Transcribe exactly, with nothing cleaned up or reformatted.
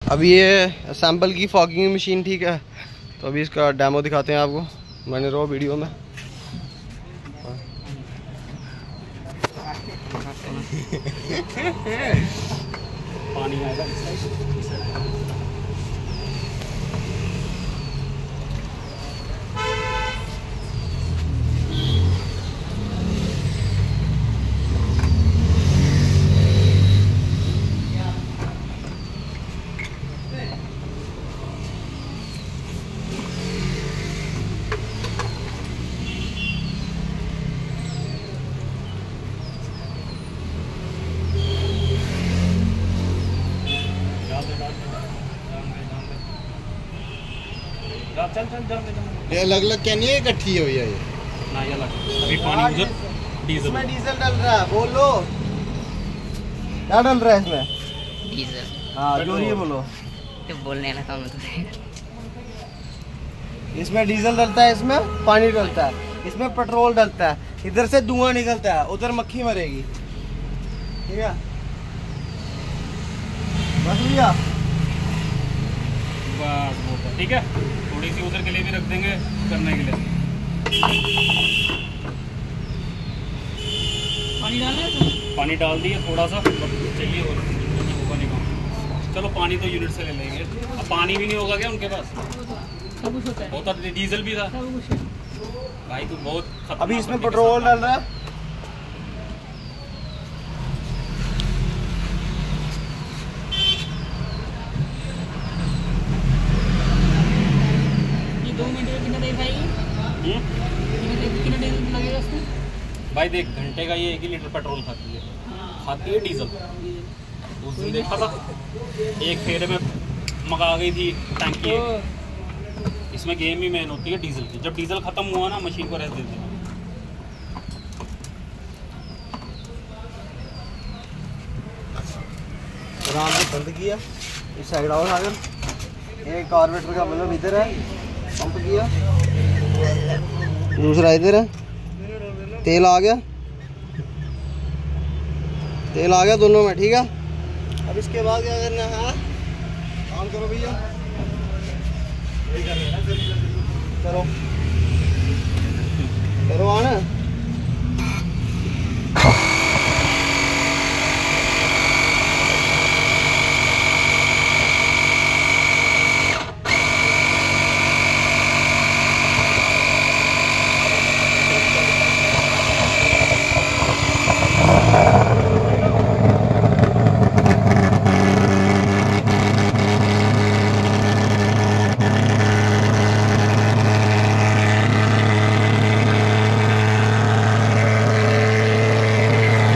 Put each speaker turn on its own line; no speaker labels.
अभी ये असेंबल की फॉगिंग मशीन, ठीक है। तो अभी इसका डेमो दिखाते हैं आपको, मैंने रो वीडियो में।
पानी आएगा। चल चल चल
ये अलग अलग क्या नहीं है, इकट्ठी हुई है ये
ना, ये अलग। अभी पानी उधर डीजल,
इसमें डीजल डल रहा है, बोलो क्या डल रहा है इसमें?
डीजल।
हाँ जोरिए बोलो।
तो बोलने लगा मैं तो।
इसमें डीजल डलता है, इसमें पानी डलता है, इसमें पेट्रोल डलता है, इधर से धुआं निकलता है, उधर मक्खी मरेगी, ठीक है। बस भैया
बस वो ठीक है। थोड़ी सी उधर के लिए भी रख देंगे करने के लिए। पानी डालना है, पानी डाल दिए थोड़ा सा चाहिए और होगा नहीं काम। चलो पानी तो यूनिट से ले लेंगे। अब पानी भी नहीं होगा क्या उनके पास?
सब कुछ होता है,
होता डीजल भी था
सब कुछ।
भाई तू बहुत खतरनाक।
अभी इसमें पेट्रोल डाल रहा है।
दो मिनट में कितना देर भाई? कितना देर लगेगा उसमें?
भाई देख, घंटे का ये एक ही लीटर पेट्रोल खाती है, खाती है डीजल। उस दिन देखा था एक फेरे में मगा गई थी टंकी। इसमें गेम ही मेन होती है डीजल की। जब डीजल खत्म हुआ ना, मशीन को रेस्ट दे देना।
आराम से बंद किया, इस साइड आओ सागर, एक कार्बोरेटर का मतलब इधर है, पंप किया, दूसरा इधर है, तेल आ गया, तेल आ गया दोनों में, ठीक है। अब इसके बाद क्या करना है, ऑन करो भैया, करो करो ऑन।